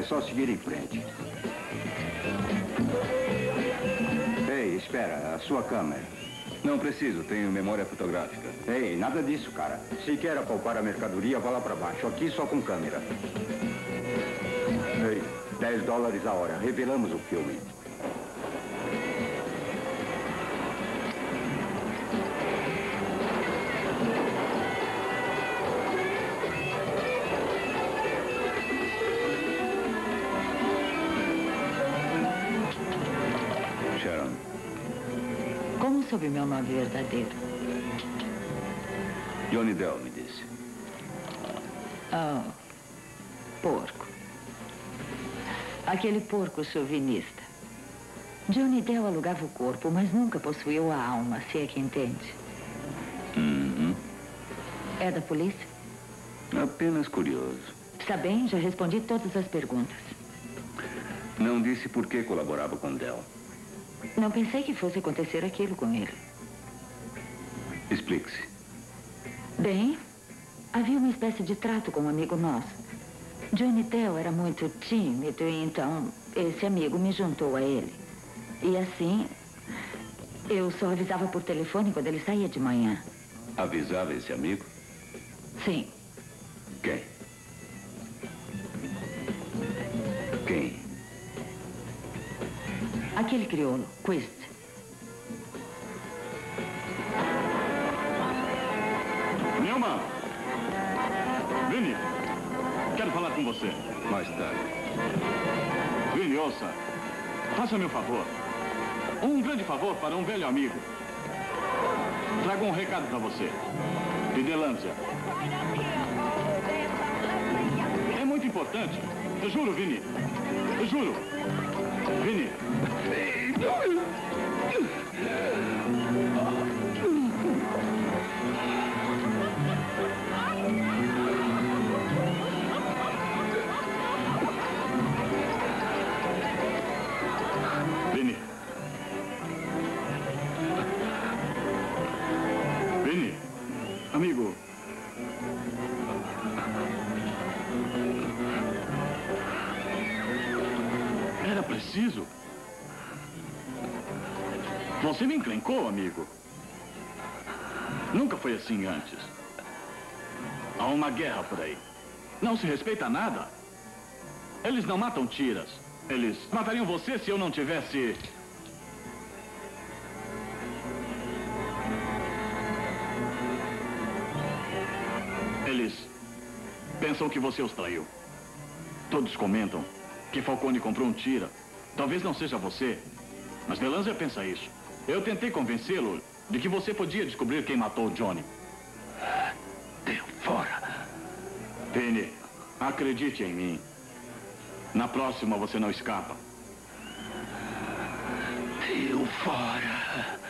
É só seguir em frente. Ei, espera, a sua câmera. Não preciso, tenho memória fotográfica. Ei, nada disso, cara. Se quer apalpar a mercadoria, vá lá pra baixo. Aqui só com câmera. Ei, $10 a hora. Revelamos o filme. Sharon. Como soube meu nome verdadeiro? Johnny Dell me disse. Oh, porco. Aquele porco chauvinista. Johnny Dell alugava o corpo, mas nunca possuiu a alma, se é que entende. Uhum. É da polícia? Apenas curioso. Está bem, já respondi todas as perguntas. Não disse por que colaborava com Dell. Não pensei que fosse acontecer aquilo com ele. Explique-se. Bem, havia uma espécie de trato com um amigo nosso. Johnny Dell era muito tímido, então esse amigo me juntou a ele. E assim, eu só avisava por telefone quando ele saía de manhã. Avisava esse amigo? Sim. Quem? Quem? Aquele crioulo, Quist. Newman! Vinny! Quero falar com você. Mais tarde. Vinny, ouça. Faça-me um favor. Um grande favor para um velho amigo. Trago um recado para você. De Delância. É muito importante. Eu juro, Vinny. Eu juro. Vinny. Vinny. Vinny. Amigo. Era preciso? Você me encrencou, amigo. Nunca foi assim antes. Há uma guerra por aí. Não se respeita nada. Eles não matam tiras. Eles matariam você se eu não tivesse... Eles pensam que você os traiu. Todos comentam que Falcone comprou um tira. Talvez não seja você, mas Delância pensa isso. Eu tentei convencê-lo de que você podia descobrir quem matou o Johnny. Deu fora. Penny, acredite em mim. Na próxima você não escapa. Deu fora.